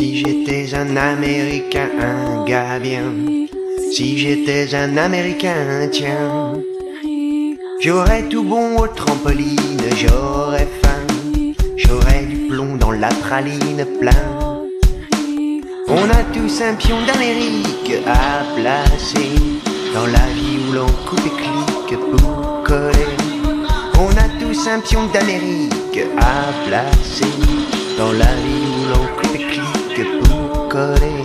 Si j'étais un Américain, un gars bien. Si j'étais un Américain, tiens. J'aurais tout bon au trampoline, j'aurais faim. J'aurais du plomb dans la praline plein. On a tous un pion d'Amérique à placer dans la vie où l'on coupe et clique pour coller. On a tous un pion d'Amérique à placer dans la vie où l'on coupe et clique pour coller.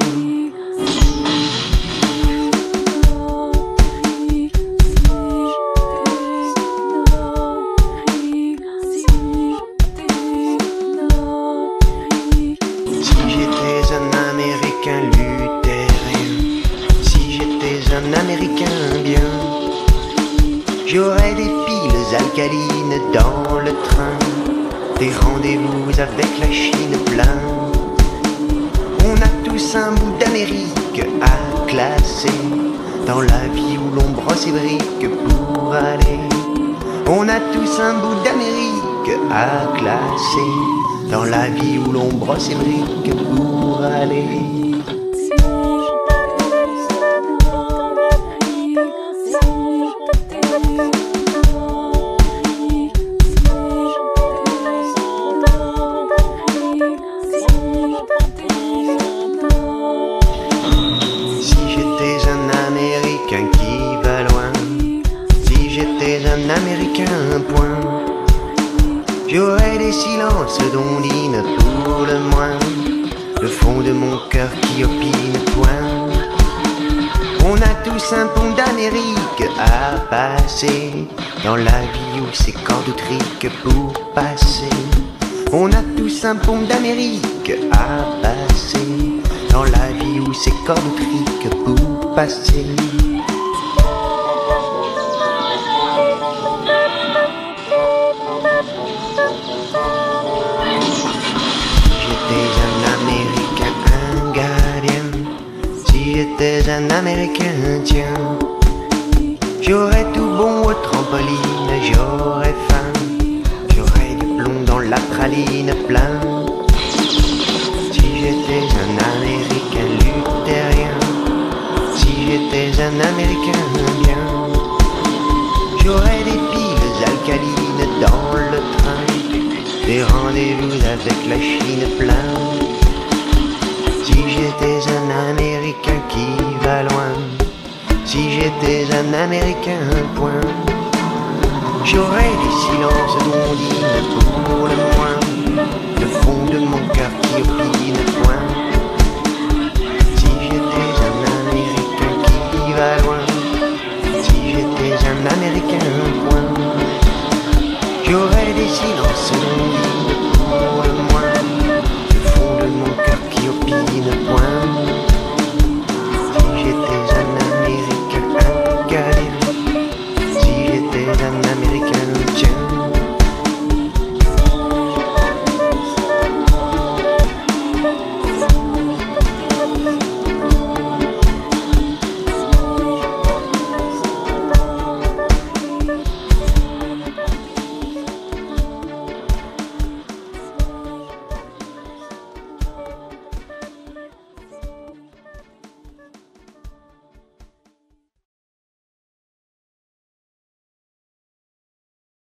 Si j'étais un Américain luthérien, si j'étais un Américain bien, j'aurais des piles alcalines dans le train, des rendez-vous avec la Chine plein. On a tous un bout d'Amérique à classer dans la vie où l'on brosse et brique pour aller. On a tous un bout d'Amérique à classer dans la vie où l'on brosse et brique pour aller. Si j'étais un Américain qui va loin, si j'étais un Américain, point, j'aurais des silences d'ondine pour le moins, le fond de mon cœur qui opine point. On a tous un pont d'Amérique à passer dans la vie où c'est cordes triques pour passer. On a tous un pont d'Amérique à passer dans la vie où c'est cordes triques pour passer. Si j'étais un Américain, tiens, j'aurais tout bon au trampoline, j'aurais faim, j'aurais du plomb dans la praline plein. Si j'étais un Américain luthérien, si j'étais un Américain bien, j'aurais des piles alcalines dans le train, des rendez-vous avec la Chine plein. Si j'étais un Américain qui va loin, si j'étais un Américain, point, j'aurais des silences d'ondine